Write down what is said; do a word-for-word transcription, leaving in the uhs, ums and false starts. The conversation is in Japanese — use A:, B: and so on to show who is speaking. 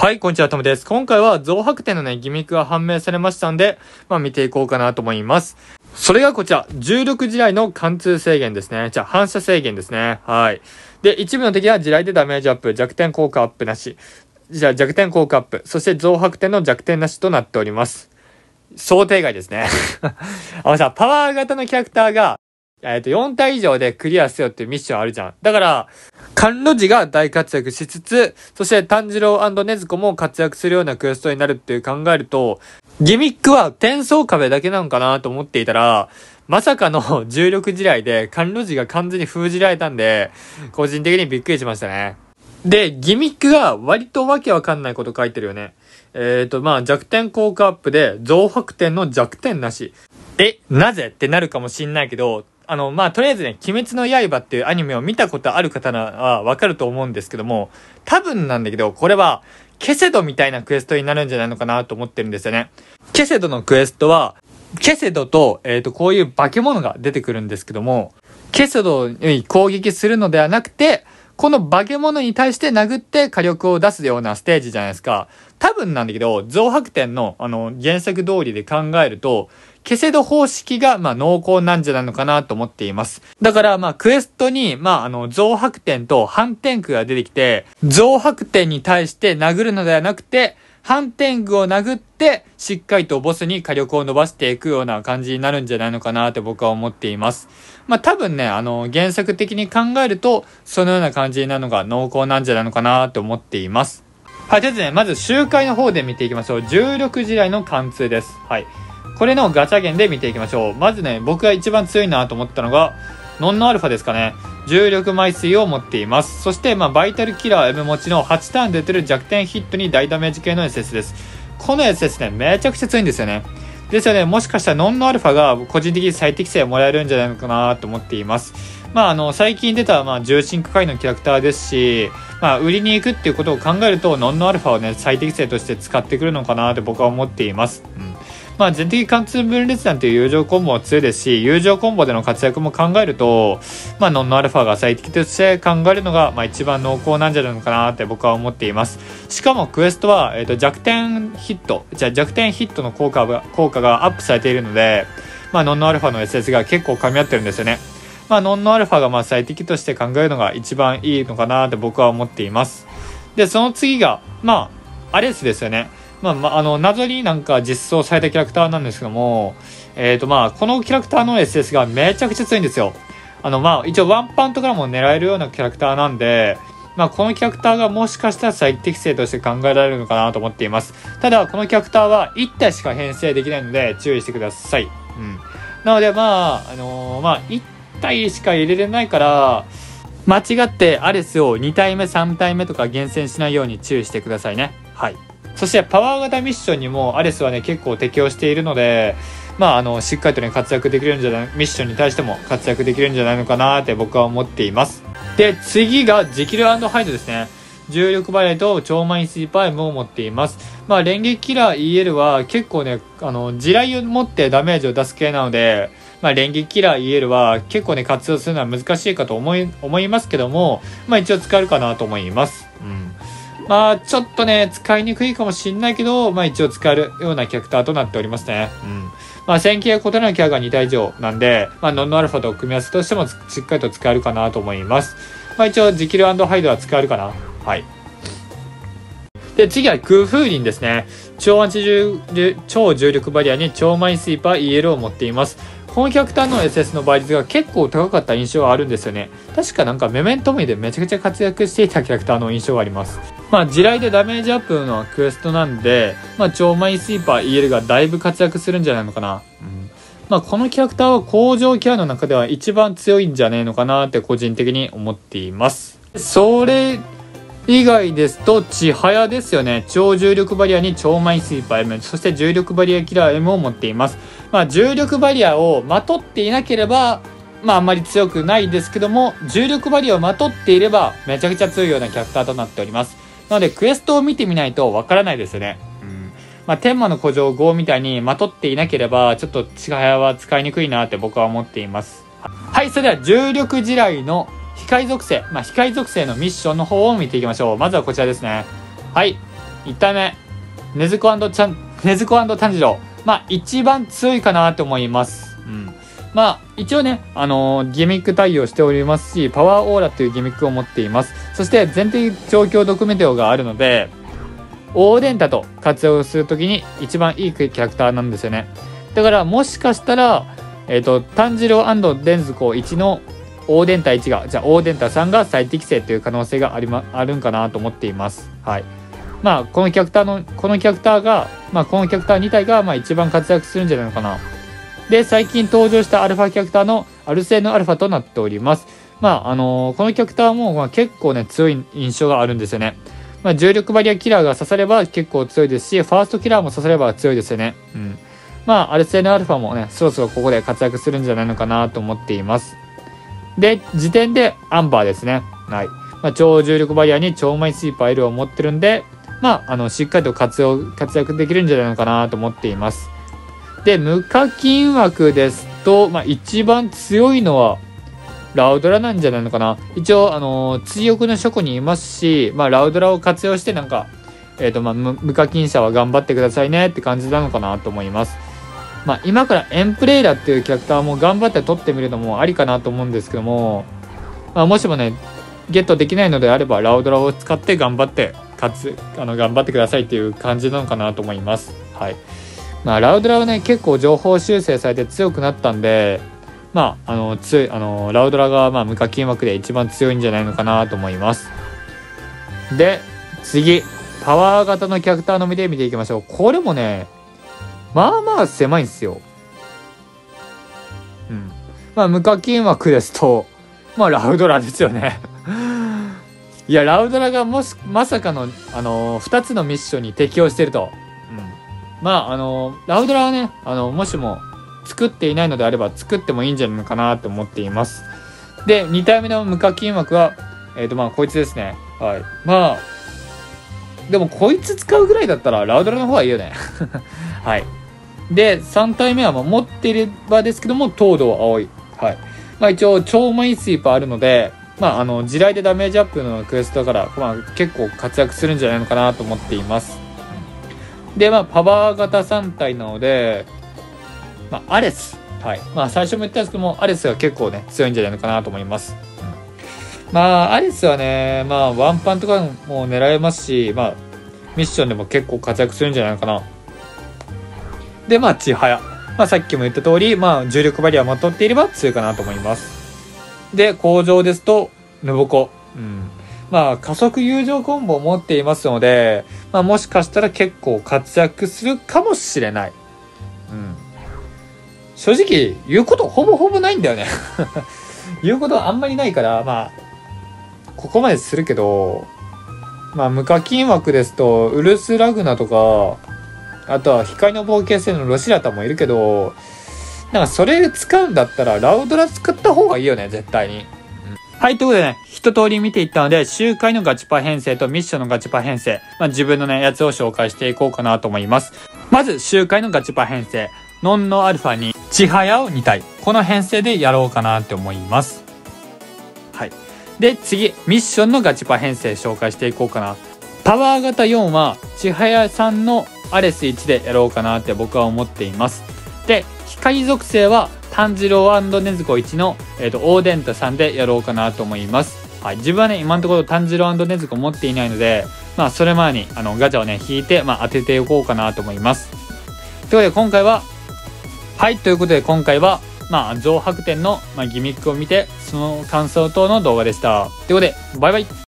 A: はい、こんにちは、ともです。今回は増白点のね、ギミックが判明されましたんで、まあ見ていこうかなと思います。それがこちら、重力地雷の貫通制限ですね。じゃあ反射制限ですね。はい。で、一部の敵は地雷でダメージアップ、弱点効果アップなし。じゃあ弱点効果アップ、そして増白点の弱点なしとなっております。想定外ですね。あのさ、パワー型のキャラクターが、えっと、よん体以上でクリアせよっていうミッションあるじゃん。だから、甘露寺が大活躍しつつ、そして炭治郎&禰豆子も活躍するようなクエストになるっていう考えると、ギミックは転送壁だけなのかなと思っていたら、まさかの重力地雷で甘露寺が完全に封じられたんで、個人的にびっくりしましたね。で、ギミックが割とわけわかんないこと書いてるよね。えっと、まあ、弱点効果アップで増白点の弱点なし。え、なぜってなるかもしんないけど、あの、まあ、とりあえずね、鬼滅の刃っていうアニメを見たことある方ならわかると思うんですけども、多分なんだけど、これは、ケセドみたいなクエストになるんじゃないのかなと思ってるんですよね。ケセドのクエストは、ケセドと、えっと、こういう化け物が出てくるんですけども、ケセドに攻撃するのではなくて、この化け物に対して殴って火力を出すようなステージじゃないですか。多分なんだけど、増白点の、あの、原作通りで考えると、ケセド方式が、まあ、濃厚なんじゃないのかなと思っています。だから、まあ、クエストに、まあ、あの、増白点と反転具が出てきて、増白点に対して殴るのではなくて、反転具を殴って、しっかりとボスに火力を伸ばしていくような感じになるんじゃないのかなって僕は思っています。まあ、多分ね、あの、原作的に考えると、そのような感じになるのが濃厚なんじゃないのかなと思っています。はい、とりあえずね、まず周回の方で見ていきましょう。重力地雷の貫通です。はい。これのガチャ弦で見ていきましょう。まずね、僕が一番強いなと思ったのが、ノンノアルファですかね。重力枚数を持っています。そして、まあ、バイタルキラー M 持ちのはちターン出てる弱点ヒットに大ダメージ系の エスエス です。この エスエス ね、めちゃくちゃ強いんですよね。ですよね、もしかしたらノンノアルファが個人的に最適性もらえるんじゃないのかなと思っています。まあ、あの、最近出た、まあ、重心区界のキャラクターですし、まあ、売りに行くっていうことを考えると、ノンノアルファをね、最適性として使ってくるのかなって僕は思っています。うん。まあ、全的貫通分裂弾という友情コンボも強いですし、友情コンボでの活躍も考えると、まあ、ノンノアルファが最適として考えるのが、まあ、一番濃厚なんじゃないのかなって僕は思っています。しかも、クエストは、えっと、弱点ヒット、じゃあ弱点ヒットの効果が、効果がアップされているので、まあ、ノンノアルファの エスエス が結構噛み合ってるんですよね。まあ、ノンノアルファがまあ最適として考えるのが一番いいのかなって僕は思っています。で、その次が、まあ、アレスですよね。まあ、まあ、あの、謎になんか実装されたキャラクターなんですけども、えっと、まあ、このキャラクターの エスエス がめちゃくちゃ強いんですよ。あの、まあ、一応ワンパンとかも狙えるようなキャラクターなんで、まあ、このキャラクターがもしかしたら最適性として考えられるのかなと思っています。ただ、このキャラクターはいち体しか編成できないので注意してください。うん。なので、まあ、あのー、まあ、いち体しか入れれないから、間違ってアレスをに体目、さん体目とか厳選しないように注意してくださいね。はい。そしてパワー型ミッションにもアレスはね結構適応しているので、まああのしっかりとね活躍できるんじゃない、ミッションに対しても活躍できるんじゃないのかなって僕は思っています。で、次がジキル&ハイドですね。重力バレーと超マインスイーパー M を持っています。まあ連撃キラー イーエル は結構ねあの地雷を持ってダメージを出す系なので、まあ連撃キラー イーエル は結構ね活用するのは難しいかと思い思いますけども、まあ一応使えるかなと思います。うん。まあちょっとね使いにくいかもしんないけど、まあ一応使えるようなキャラクターとなっておりますね。うん。まあ戦型が異なるキャラがに体以上なんで、まあノンノアルファと組み合わせとしてもしっかりと使えるかなと思います。まあ一応ジキル&ハイドは使えるかな。はい。で、次は空風林ですね。超アンチ重超重力バリアに超マインスイーパー イーエル を持っています。このキャラクターの エスエス の倍率が結構高かった印象があるんですよね。確かなんかメメントミでめちゃくちゃ活躍していたキャラクターの印象があります。まあ地雷でダメージアップのクエストなんで、まあ超マインスイーパー イーエル がだいぶ活躍するんじゃないのかな。うん、まあこのキャラクターは工場キャラの中では一番強いんじゃねえのかなって個人的に思っています。それ以外ですと、ちはやですよね。超重力バリアに超マインスイーパー M、そして重力バリアキラー M を持っています。まあ、重力バリアをまとっていなければ、まあ、あんまり強くないですけども、重力バリアをまとっていれば、めちゃくちゃ強いようなキャラクターとなっております。なので、クエストを見てみないとわからないですよね。うん。まあ、天魔の古城ごみたいにまとっていなければ、ちょっとちはやは使いにくいなって僕は思っています。はい、それでは重力地雷の非界属性、まあ、非界属性のミッションの方を見ていきましょう。まずはこちらですね。はい。 いち体目、ねずこちゃん、ねずこ炭治郎。まあ、一番強いかなと思います。うん。まあ、一応ね、あのー、ギミック対応しておりますし、パワーオーラというギミックを持っています。そして、全体状況ドクメテオがあるので、オーデンタと活用するときに一番いいキャラクターなんですよね。だから、もしかしたら、えっと、炭治郎&デンズコいちのオーデンタいちが、じゃあ、オーデンタさんが最適正という可能性がありま、あるんかなと思っています。はい。まあ、このキャラクターの、このキャラクターが、まあ、このキャラクターに体が、まあ、一番活躍するんじゃないのかな。で、最近登場したアルファキャラクターのアルセーヌアルファとなっております。まあ、あのー、このキャラクターも、まあ、結構ね、強い印象があるんですよね。まあ、重力バリアキラーが刺されば結構強いですし、ファーストキラーも刺されば強いですよね。うん。まあ、アルセーヌアルファもね、そろそろここで活躍するんじゃないのかなと思っています。で、時点でアンバーですね。はい。まあ、超重力バリアに超マイスイーパー L を持ってるんで、まあ、あの、しっかりと活用、活躍できるんじゃないのかなと思っています。で、無課金枠ですと、まあ、一番強いのは、ラウドラなんじゃないのかな。一応、あのー、追憶の書庫にいますし、まあ、ラウドラを活用して、なんか、えっと、まあ、無課金者は頑張ってくださいねって感じなのかなと思います。まあ、今からエンプレイラっていうキャラクターも頑張って取ってみるのもありかなと思うんですけども、まあ、もしもね、ゲットできないのであれば、ラウドラを使って頑張って、かつ、あの、頑張ってくださいっていう感じなのかなと思います。はい。まあ、ラウドラはね、結構情報修正されて強くなったんで、まあ、あの、強い、あの、ラウドラが、まあ、無課金枠で一番強いんじゃないのかなと思います。で、次、パワー型のキャラクターのみで見ていきましょう。これもね、まあまあ狭いんですよ。うん。まあ、無課金枠ですと、まあ、ラウドラですよね。いや、ラウドラがもし、まさかの、あのー、ふたつのミッションに適用してると。うん。まあ、あのー、ラウドラはね、あのー、もしも作っていないのであれば作ってもいいんじゃないのかなと思っています。で、に体目の無課金枠は、えっと、まあ、こいつですね。はい。まあ、でもこいつ使うぐらいだったらラウドラの方がいいよね。はい。で、さん体目はまあ持っていればですけども、東堂青い。はい。まあ一応、超マイスイーパーあるので、まああの、地雷でダメージアップのクエストだから、まあ結構活躍するんじゃないのかなと思っています。で、まあパワー型さん体なので、まあアレス。はい。まあ最初も言ったんですけども、アレスが結構ね、強いんじゃないのかなと思います。うん、まあアレスはね、まあワンパンとかも狙えますし、まあミッションでも結構活躍するんじゃないのかな。で、まあ、ちはや。まあ、さっきも言った通り、まあ、重力バリアをまとっていれば強いかなと思います。で、工場ですと、ヌボコ。うん。まあ、加速友情コンボを持っていますので、まあ、もしかしたら結構活躍するかもしれない。うん。正直、言うことほぼほぼないんだよね。言うことはあんまりないから、まあ、ここまでするけど、まあ、無課金枠ですと、ウルスラグナとか、あとは光の冒険生のロシラタもいるけど、なんかそれ使うんだったらラウドラ使った方がいいよね、絶対に。うん、はい、ということでね、一通り見ていったので、周回のガチパ編成とミッションのガチパ編成、まあ自分のね、やつを紹介していこうかなと思います。まず、周回のガチパ編成、ノンノアルファに千早をに体。この編成でやろうかなって思います。はい。で、次、ミッションのガチパ編成紹介していこうかな。パワー型よんは、千早さんのアレスいちでやろうかなって僕は思っています。で、光属性は炭治郎&禰豆子いちの、えーと、オーデンタさんでやろうかなと思います。はい。自分はね、今のところ炭治郎&禰豆子持っていないので、まあ、それ前に、あの、ガチャをね、引いて、まあ、当てておこうかなと思います。ということで、今回は、はい、ということで、今回は、まあ、増白点の、まあ、ギミックを見て、その感想等の動画でした。ということで、バイバイ。